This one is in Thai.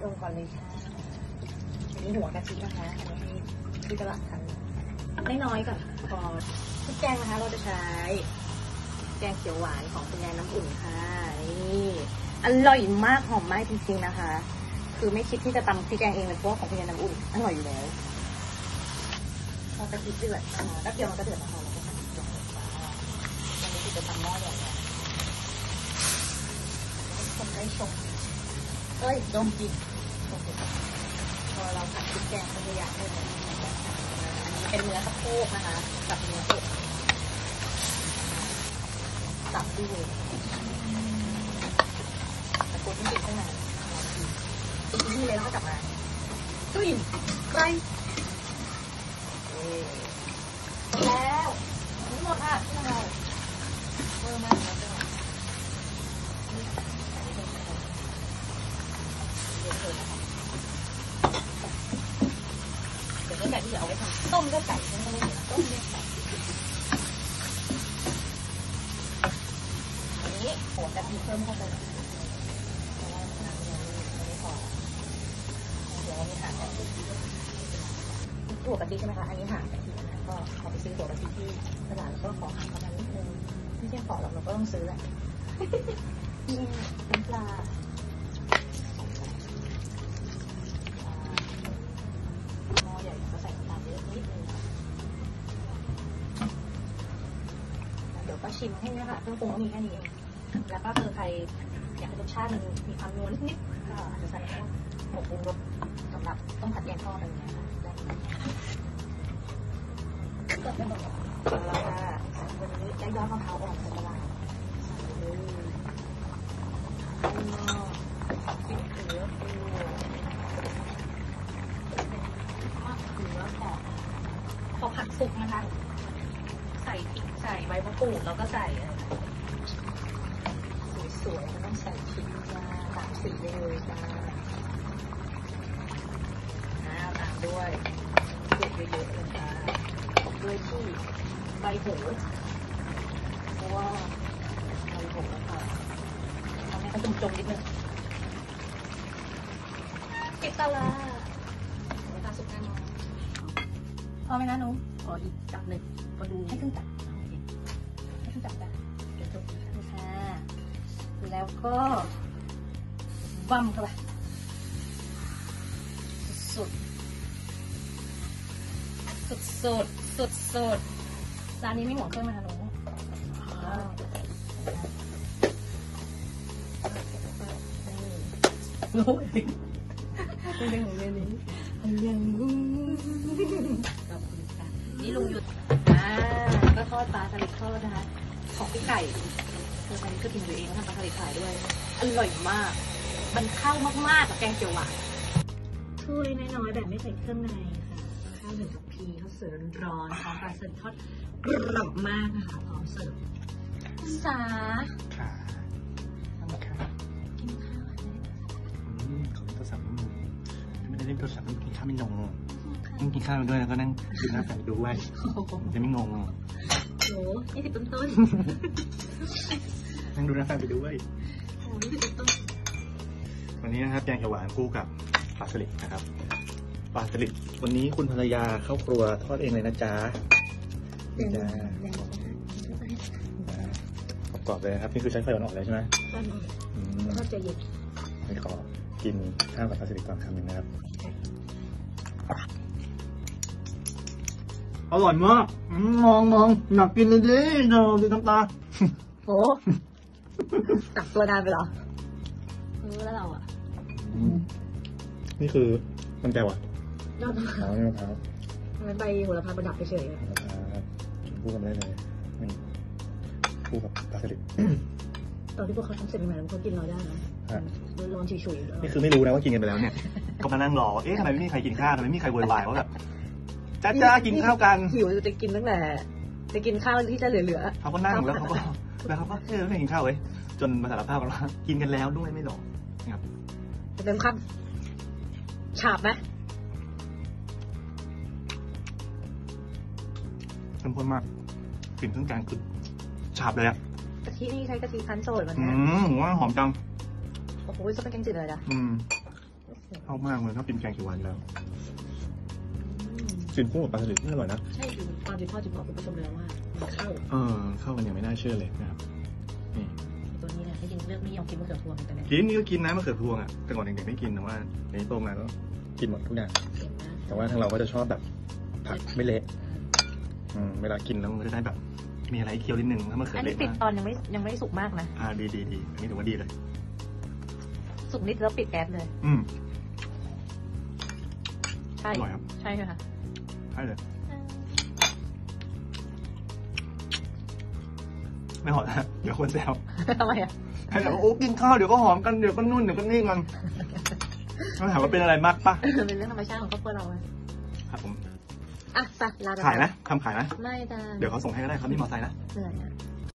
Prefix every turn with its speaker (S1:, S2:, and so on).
S1: งก่อนเลยค่ะอันนี้หัวกะทินะคะอันนี้ที่ตลาดทันน้อยๆก่อนพอพริกแกงนะคะเราจะใช้แกงเขียวหวานของคุณยายน้ำอุ่นค่ะนี่อร่อยมากหอมมากจริงๆนะคะคือไม่คิดที่จะตำพริกแกงเองเลยเพราะของคุณยายน้ำอุ่นอร่อยอยู่แล้วพอกะทิเดือดแป๊บเดียวมันก็เดือดแล้วเราก็ใส่ลงไปวันนี้จะทำหม้อใหญ่ๆคนได้ชมดมกินพอเราผัดพริกแกงเป็นระยะเลยอันนี้เป็นเนื้อสะโพกนะคะกับเนื้ออกตับด้วยตะโกนที่ติดข้างในนี่เลยแล้วก็กลับมาตุ้ยไกลแล้วทั้งหมดค่ะที่เราเพิ่มมาแล้วก็เดี๋ยวก็ไก่ที่เอาไว้ทำต้มก็ไก่ฉันก็ไม่เหลือต้มเนี่ยไก่อันนี้หัวกะทิเพิ่มเข้าไปเพราะว่าน้ำยังไม่พอเดี๋ยวมีหั่นแบบถั่วกะทิใช่ไหมคะอันนี้หั่นกะทินะก็ขอไปซื้อถั่วกะทิที่ตลาดแล้วก็ขอหั่นประมาณนิดนึงไม่ใช่ขอหรอกเราก็ต้องซื้อแหละนี่น้ำปลาก็ชิมให้นะคะเครื่องปรุงก็มีแค่นี้เองแล้วก็คือใครอยากให้รสชาติมันมีความนัวนิดๆก็อาจจะใส่ผงปรุงรสสำหรับต้มผัดแยงทอดอะไรอย่างเงี้ยค่ะก็ไม่ต้องแล้วค่ะวันนี้ได้ยอดมะพร้าวอ่อนใส่ตลาดพริกเกลือพอผัดสุกนะคะใส่พริกใส่ใบมะกรูดแล้วก็ใส่สวยๆแล้วต้องใส่พริกจ้าตามสีเลยจ้าตามด้วยเยอะๆเลยจ้าด้วยที่ใบโหระเพราะว่าใบโหระค่ะทำให้เขาจมๆนิดนึงปิดตาลาตาสุกแน่นอนพอไหมนะหนูขออีกจับหนึ่งมาดูให้ขึ้นจับให้ขึ้นจับได้เดี๋ยวจบค่ะแล้วก็บั่มเข้าไปสุดร้านนี้ไม่หมดเครื่องนะคะหนูรู้เองไม่ได้ของเรื่องนี้ยังนี่ลุงหยุดก็ทอดปลาสลิดทอดนะคะของพี่ไก่คือตอนนี้ก็กินตัวเองทำปลาสลิดขายด้วยอร่อยมากมันเข้ามากๆกับแกงเขียวหวานทูเล็กน้อยแบบไม่ใส่เครื่องในค่ะข้าวหนึ่งทัพพีข้าวเสิร์ฟร้อนพร้อมปลาสลิดทอดกรอบมากนะคะพร้อมเสิร์ฟสา
S2: ค่ะ
S1: กินข้าว
S2: เขาเล่นโทรศัพท์ไม่ได้เล่นโทรศัพท์กินข้าวไม่งงต้องกินข้าวไปด้วยแล้วก็นั่งดูหน้าแฟนด้วยจะไม่งง
S1: โห20 ต้น
S2: นั่งดูหน้าแฟนไปด้วย
S1: โอ้20 ต้น
S2: วันนี้นะครับแกงเขียวหวานคู่กับปลาสลิดนะครับปลาสลิดวันนี้คุณภรรยาเข้าครัวทอดเองเลยนะจ๊ะจ้ากรอบๆเลยครับนี่คือใช้ไฟอ่อนๆเลยใช่ไหม
S1: ทอดใจเย็น
S2: ไม่ขอกินข้าวกับปลาสลิดก่อนคำหนึ่งนะครับอร่อยมากมองหนักกินเลยดิดูน้ำตา
S1: โอ้ตักตัวนานไปเหรอแล้วเราอ่ะ
S2: นี่คือมันแก้วอ่ะ
S1: ยอดมะพร้าวมันใบโหระพาประดับเฉย
S2: ๆคู่กันได้เลยนี่คู่กับปลาสลิด
S1: ตอนที่พวกเขาทำเสร็จใหม่ๆเขากินเราได้นะร้อนๆฉุย
S2: ๆนี่คือไม่รู้นะว่ากินกันไปแล้วเนี่ยก็มานั่งรอทำไมไม่มีใครกินข้าวทำไมไม่มีใครโวยวายว่าแบบจ้ากินข้าวกัน
S1: หิวจะกินตั้งแต่จะกินข้าวที่จะเหลือ
S2: เขาก็นั่งแล้วเขาก็ไม่กินข้าวเลยจนมาสารภาพกันว่ากินกันแล้วด้วยไม่หรอกนะครับ
S1: เต็มคำฉาบไหม
S2: เข้มข้นมากกลิ่นเครื่องแกงคือฉาบเลยอะ
S1: กะทินี่ใช้กะทิคั้นโสดวันนี้
S2: ว่าหอมจัง
S1: โอ้โหจะเป็นแกงจืดเลยนะ
S2: อบมากเลยชอบกินแกงเขียวหวานแล้วกินคู่กับปลาสลิดนี่อร่อยนะ
S1: ใช่คือตอนที่พ่อจะบอกคุณผู้ชมแล้วว่าเข้า
S2: เข้ากันอย่างไม่น่าเชื่อเลยนะครับนี่
S1: ตัวนี้เนี่ยที่จริงเลือกไม่ยอมกินมะเขือพวงแต่เนี่ย
S2: กินนี่ก็กินนะมะเขือพวงอ่ะแต่ก่อนเด็กๆไม่กินแต่ว่าในโตมาก็กินหมดทุกอย่างแต่ว่าทางเราก็จะชอบแบบผักไม่เละเวลากินแล้วมันจะได้แบบมีอะไรเคี้ยวนิดนึงถ้ามะเขือเละ
S1: อันนี้ปิดตอนยังไม่สุกมากนะ
S2: ดีอันนี้ถือว่าดีเลย
S1: สุกนิดแล้วปิดแก๊สเลยใช่
S2: อร่อยครับ
S1: ใช่ค่ะ
S2: ใช่เลยไม่หอมนะเดี๋ยวคนแซว
S1: ทำไมอ่ะ
S2: ให้แบบโอ้กินข้าวเดี๋ยวก็หอมกันเดี๋ยวก็นุ่นเดี๋ยวก็นี่กันต้องถามว่าเป็นอะไรมากปะ
S1: เป็นเรื่องธรรมชาติของครอบครัวเรา
S2: ครับผม
S1: อ่ะไปลา
S2: ขายนะทำขายนะ
S1: ไม่ได้
S2: เดี๋ยวเขาส่งให้ก็ได้ครับมีมอเตอร์ไซค์นะ
S1: เหนื่อยอ่ะ